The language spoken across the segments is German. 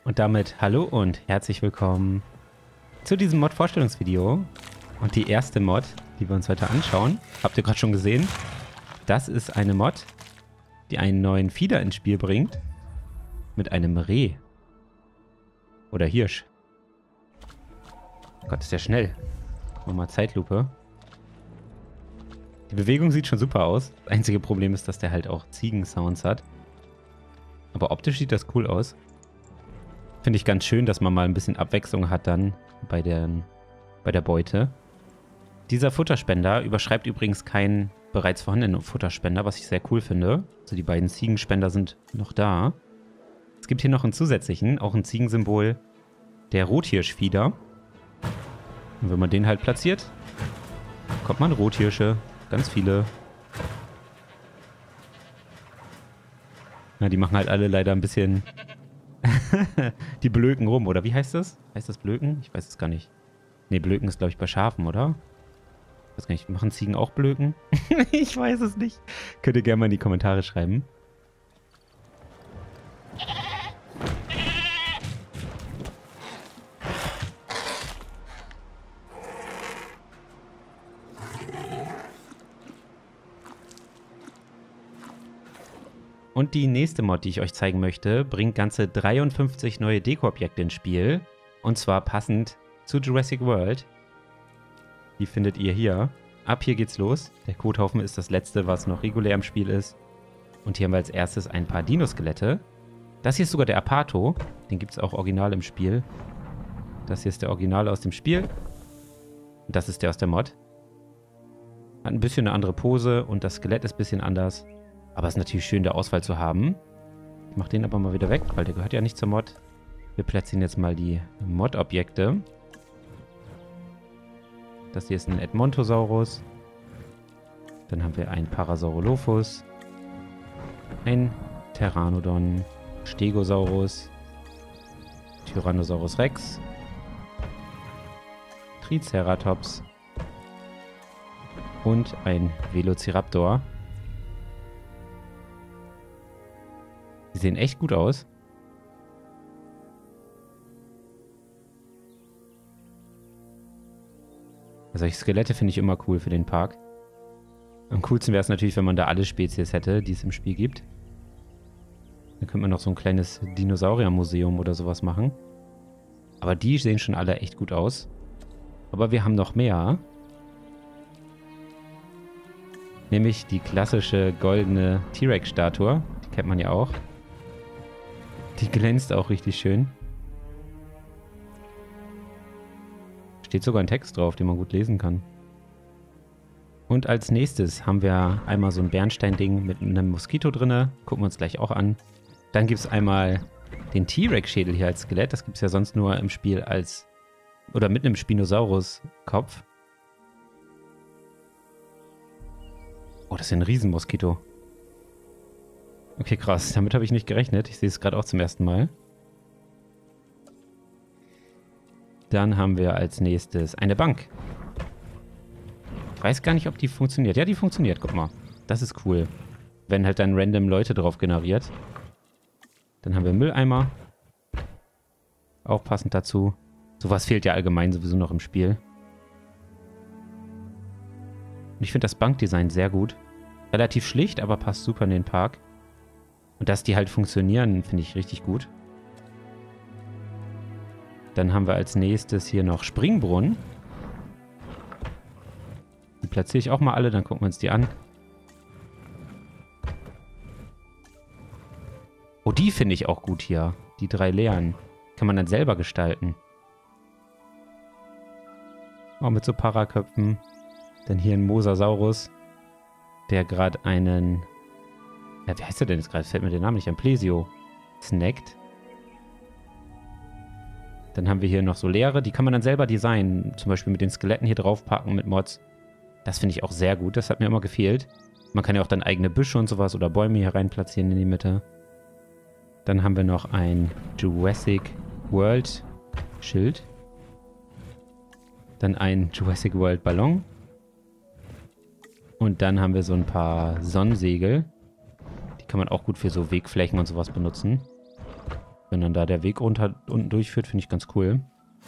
Und damit hallo und herzlich willkommen zu diesem Mod-Vorstellungsvideo. Und die erste Mod, die wir uns heute anschauen, habt ihr gerade schon gesehen, das ist eine Mod, die einen neuen Feeder ins Spiel bringt mit einem Reh. Oder Hirsch. Oh Gott, ist der schnell. Nochmal Zeitlupe. Die Bewegung sieht schon super aus. Das einzige Problem ist, dass der halt auch Ziegen-Sounds hat. Aber optisch sieht das cool aus. Finde ich ganz schön, dass man mal ein bisschen Abwechslung hat dann bei der Beute. Dieser Futterspender überschreibt übrigens keinen bereits vorhandenen Futterspender, was ich sehr cool finde. Also die beiden Ziegenspender sind noch da. Es gibt hier noch einen zusätzlichen, auch ein Ziegensymbol, der Rothirschfieder. Und wenn man den halt platziert, bekommt man Rothirsche. Ganz viele. Na, die machen halt alle leider ein bisschen die blöken rum, oder wie heißt das? Heißt das blöken? Ich weiß es gar nicht. Ne, blöken ist, glaube ich, bei Schafen, oder? Ich weiß gar nicht, machen Ziegen auch blöken? Ich weiß es nicht. Könnt ihr gerne mal in die Kommentare schreiben. Und die nächste Mod, die ich euch zeigen möchte, bringt ganze 53 neue Deko-Objekte ins Spiel. Und zwar passend zu Jurassic World. Die findet ihr hier. Ab hier geht's los. Der Kothaufen ist das letzte, was noch regulär im Spiel ist. Und hier haben wir als erstes ein paar Dino-Skelette. Das hier ist sogar der Apato. Den gibt es auch original im Spiel. Das hier ist der Original aus dem Spiel. Und das ist der aus der Mod. Hat ein bisschen eine andere Pose und das Skelett ist ein bisschen anders. Aber es ist natürlich schön, der Auswahl zu haben. Ich mache den aber mal wieder weg, weil der gehört ja nicht zur Mod. Wir platzieren jetzt mal die Mod-Objekte. Das hier ist ein Edmontosaurus. Dann haben wir einen Parasaurolophus. Ein Pteranodon. Stegosaurus. Tyrannosaurus Rex. Triceratops. Und ein Velociraptor. Die sehen echt gut aus. Also solche Skelette finde ich immer cool für den Park. Am coolsten wäre es natürlich, wenn man da alle Spezies hätte, die es im Spiel gibt. Dann könnte man noch so ein kleines Dinosauriermuseum oder sowas machen. Aber die sehen schon alle echt gut aus. Aber wir haben noch mehr. Nämlich die klassische goldene T-Rex-Statue. Die kennt man ja auch. Die glänzt auch richtig schön. Steht sogar ein Text drauf, den man gut lesen kann. Und als nächstes haben wir einmal so ein Bernstein-Ding mit einem Moskito drin. Gucken wir uns gleich auch an. Dann gibt es einmal den T-Rex-Schädel hier als Skelett. Das gibt es ja sonst nur im Spiel als... oder mit einem Spinosaurus-Kopf. Oh, das ist ja ein Riesenmoskito. Okay, krass. Damit habe ich nicht gerechnet. Ich sehe es gerade auch zum ersten Mal. Dann haben wir als nächstes eine Bank. Ich weiß gar nicht, ob die funktioniert. Ja, die funktioniert. Guck mal. Das ist cool. Wenn halt dann random Leute drauf generiert. Dann haben wir Mülleimer. Auch passend dazu. Sowas fehlt ja allgemein sowieso noch im Spiel. Und ich finde das Bankdesign sehr gut. Relativ schlicht, aber passt super in den Park. Und dass die halt funktionieren, finde ich richtig gut. Dann haben wir als nächstes hier noch Springbrunnen. Die platziere ich auch mal alle, dann gucken wir uns die an. Oh, die finde ich auch gut hier. Die 3 leeren. Kann man dann selber gestalten. Auch mit so Paraköpfen. Dann hier ein Mosasaurus, der gerade einen... Ja, wie heißt der denn jetzt gerade? Fällt mir der Name nicht an. Plesio. Snackt. Dann haben wir hier noch so leere. Die kann man dann selber designen. Zum Beispiel mit den Skeletten hier draufpacken mit Mods. Das finde ich auch sehr gut. Das hat mir immer gefehlt. Man kann ja auch dann eigene Büsche und sowas oder Bäume hier rein platzieren in die Mitte. Dann haben wir noch ein Jurassic World Schild. Dann ein Jurassic World Ballon. Und dann haben wir so ein paar Sonnensegel. Die kann man auch gut für so Wegflächen und sowas benutzen. Wenn dann da der Weg unten durchführt, finde ich ganz cool.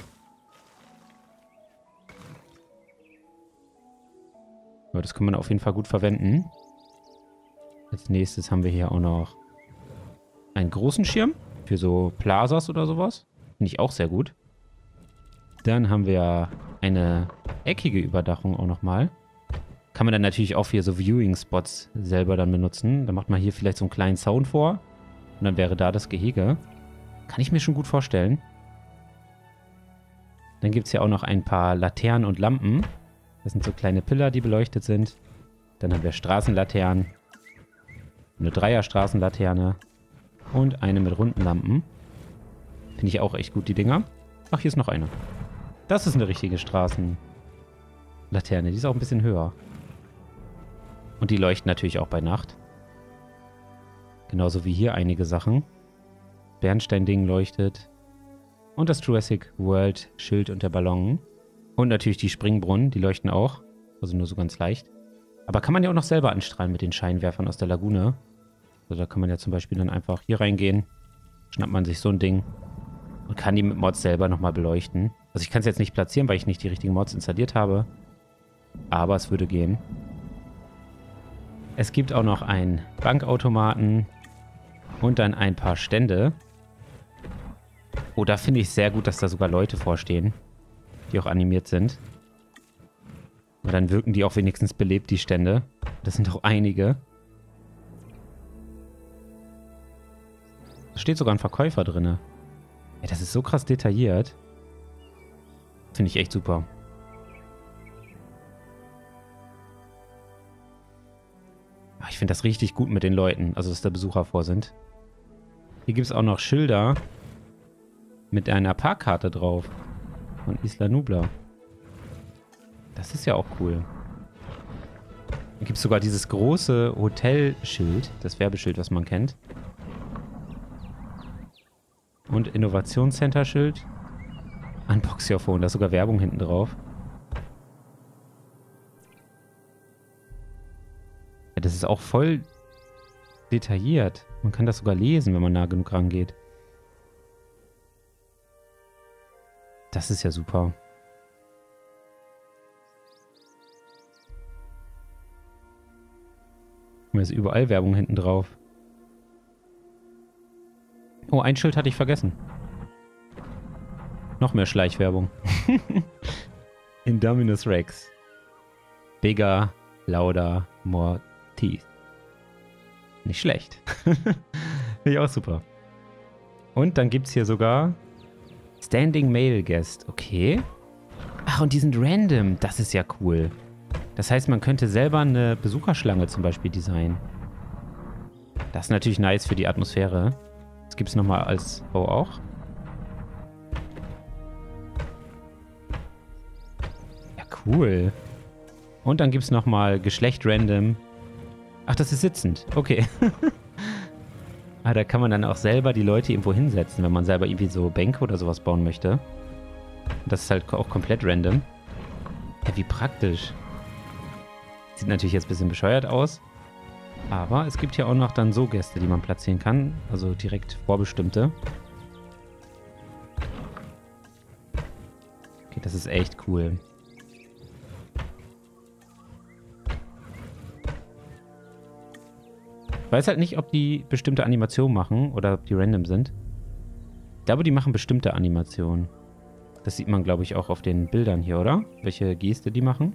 Aber das kann man auf jeden Fall gut verwenden. Als nächstes haben wir hier auch noch einen großen Schirm für so Plazas oder sowas. Finde ich auch sehr gut. Dann haben wir eine eckige Überdachung auch nochmal. Kann man dann natürlich auch für so Viewing-Spots selber dann benutzen. Da macht man hier vielleicht so einen kleinen Zaun vor. Und dann wäre da das Gehege. Kann ich mir schon gut vorstellen. Dann gibt es hier auch noch ein paar Laternen und Lampen. Das sind so kleine Pillar, die beleuchtet sind. Dann haben wir Straßenlaternen. Eine Dreier-Straßenlaterne. Und eine mit runden Lampen. Finde ich auch echt gut, die Dinger. Ach, hier ist noch eine. Das ist eine richtige Straßenlaterne. Die ist auch ein bisschen höher. Und die leuchten natürlich auch bei Nacht. Genauso wie hier einige Sachen. Bernstein-Ding leuchtet. Und das Jurassic World Schild und der Ballon. Und natürlich die Springbrunnen, die leuchten auch. Also nur so ganz leicht. Aber kann man ja auch noch selber anstrahlen mit den Scheinwerfern aus der Lagune. Also da kann man ja zum Beispiel dann einfach hier reingehen. Schnappt man sich so ein Ding. Und kann die mit Mods selber nochmal beleuchten. Also ich kann es jetzt nicht platzieren, weil ich nicht die richtigen Mods installiert habe. Aber es würde gehen. Es gibt auch noch einen Bankautomaten. Und dann ein paar Stände. Oh, da finde ich sehr gut, dass da sogar Leute vorstehen. Die auch animiert sind. Und dann wirken die auch wenigstens belebt, die Stände. Das sind auch einige. Da steht sogar ein Verkäufer drin. Ja, das ist so krass detailliert. Finde ich echt super. Ach, ich finde das richtig gut mit den Leuten. Also, dass da Besucher vor sind. Hier gibt es auch noch Schilder mit einer Parkkarte drauf. Von Isla Nublar. Das ist ja auch cool. Dann gibt es sogar dieses große Hotelschild. Das Werbeschild, was man kennt. Und Innovationscenter-Schild. Unbox Your Phone. Da ist sogar Werbung hinten drauf. Ja, das ist auch voll detailliert. Man kann das sogar lesen, wenn man nah genug rangeht. Das ist ja super. Da ist überall Werbung hinten drauf. Oh, ein Schild hatte ich vergessen. Noch mehr Schleichwerbung. Indominus Rex. Bigger, louder, more teeth. Nicht schlecht. Finde ich auch super. Und dann gibt es hier sogar Standing Male Guest. Okay. Ach, und die sind random. Das ist ja cool. Das heißt, man könnte selber eine Besucherschlange zum Beispiel designen. Das ist natürlich nice für die Atmosphäre. Das gibt es nochmal als Bau auch. Ja, cool. Und dann gibt es nochmal Geschlecht random. Ach, das ist sitzend. Okay. Ah, da kann man dann auch selber die Leute irgendwo hinsetzen, wenn man selber irgendwie so Bänke oder sowas bauen möchte. Das ist halt auch komplett random. Ja, wie praktisch. Sieht natürlich jetzt ein bisschen bescheuert aus. Aber es gibt hier auch noch dann so Gäste, die man platzieren kann. Also direkt vorbestimmte. Okay, das ist echt cool. Ich weiß halt nicht, ob die bestimmte Animationen machen oder ob die random sind. Ich glaube, die machen bestimmte Animationen. Das sieht man, glaube ich, auch auf den Bildern hier, oder? Welche Geste die machen.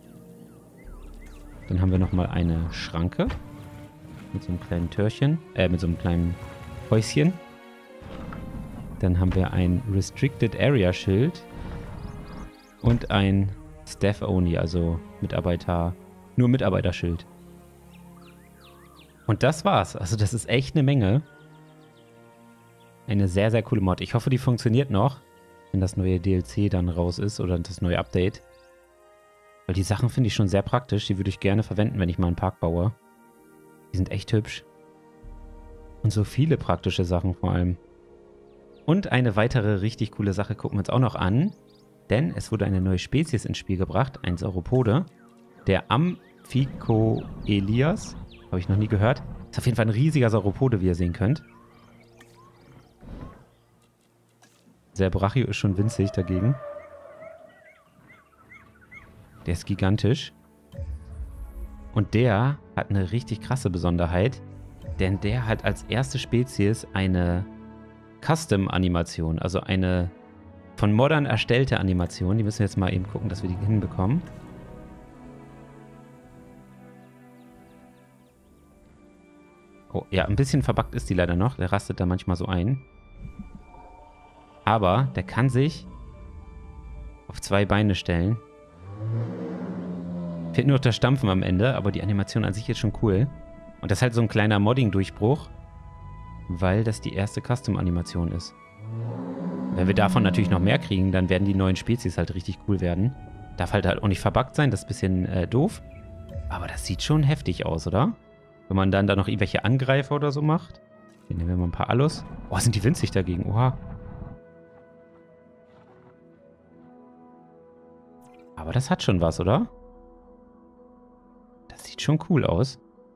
Dann haben wir nochmal eine Schranke. Mit so einem kleinen Türchen. Mit so einem kleinen Häuschen. Dann haben wir ein Restricted Area Schild. Und ein Staff Only, also Mitarbeiter. Nur Mitarbeiterschild. Und das war's. Also das ist echt eine Menge. Eine sehr, sehr coole Mod. Ich hoffe, die funktioniert noch, wenn das neue DLC dann raus ist oder das neue Update. Weil die Sachen finde ich schon sehr praktisch. Die würde ich gerne verwenden, wenn ich mal einen Park baue. Die sind echt hübsch. Und so viele praktische Sachen vor allem. Und eine weitere richtig coole Sache gucken wir uns auch noch an. Denn es wurde eine neue Spezies ins Spiel gebracht. Ein Sauropode. Der Amphicoelias. Habe ich noch nie gehört. Ist auf jeden Fall ein riesiger Sauropode, wie ihr sehen könnt. Der Brachio ist schon winzig dagegen. Der ist gigantisch. Und der hat eine richtig krasse Besonderheit, denn der hat als erste Spezies eine Custom-Animation, also eine von Moddern erstellte Animation. Die müssen wir jetzt mal eben gucken, dass wir die hinbekommen. Oh, ja, ein bisschen verbuggt ist die leider noch. Der rastet da manchmal so ein. Aber der kann sich auf 2 Beine stellen. Fehlt nur noch das Stampfen am Ende, aber die Animation an sich ist schon cool. Und das ist halt so ein kleiner Modding-Durchbruch, weil das die erste Custom-Animation ist. Wenn wir davon natürlich noch mehr kriegen, dann werden die neuen Spezies halt richtig cool werden. Darf halt auch nicht verbuggt sein, das ist ein bisschen doof. Aber das sieht schon heftig aus, oder? Wenn man dann da noch irgendwelche Angreifer oder so macht. Hier nehmen wir mal ein paar Allus. Oh, sind die winzig dagegen. Oha. Aber das hat schon was, oder? Das sieht schon cool aus.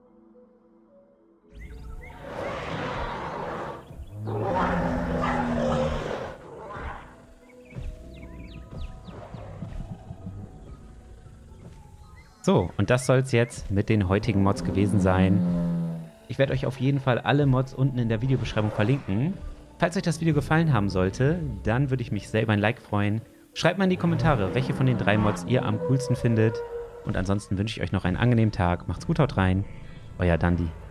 So, und das soll es jetzt mit den heutigen Mods gewesen sein. Ich werde euch auf jeden Fall alle Mods unten in der Videobeschreibung verlinken. Falls euch das Video gefallen haben sollte, dann würde ich mich sehr über ein Like freuen. Schreibt mal in die Kommentare, welche von den 3 Mods ihr am coolsten findet. Und ansonsten wünsche ich euch noch einen angenehmen Tag. Macht's gut, haut rein. Euer Dandi.